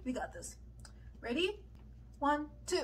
We got this. Ready? 1, 2.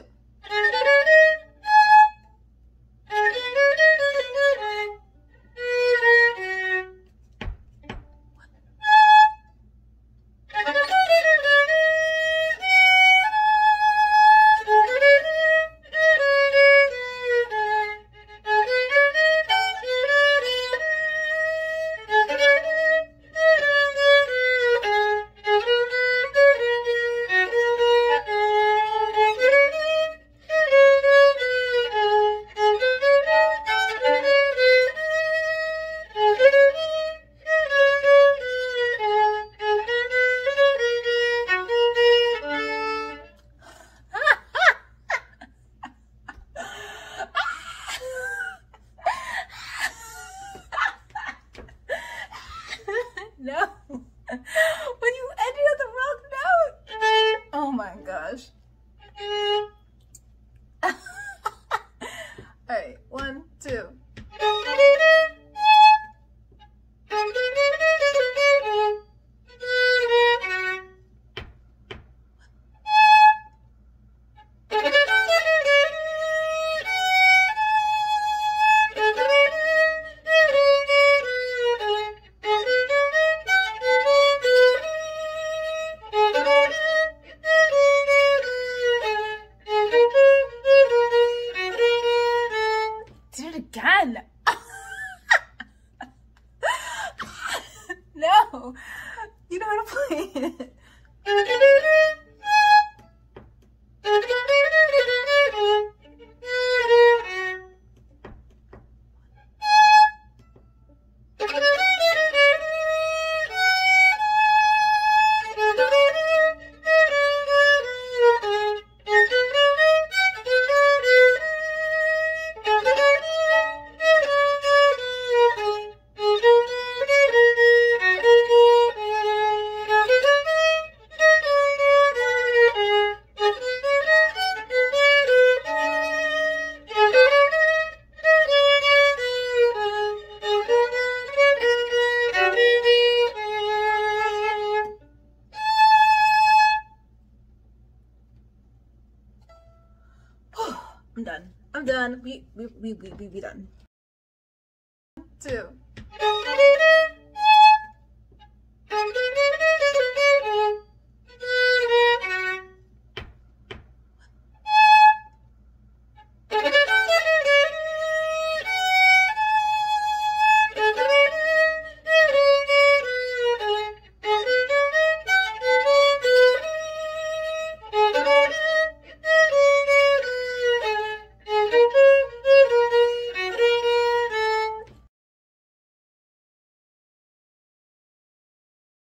No. When you ended on the wrong note. Oh my gosh. Alright, 1, 2. Again. No, you know how to play it. I'm done. I'm done. We done. 2.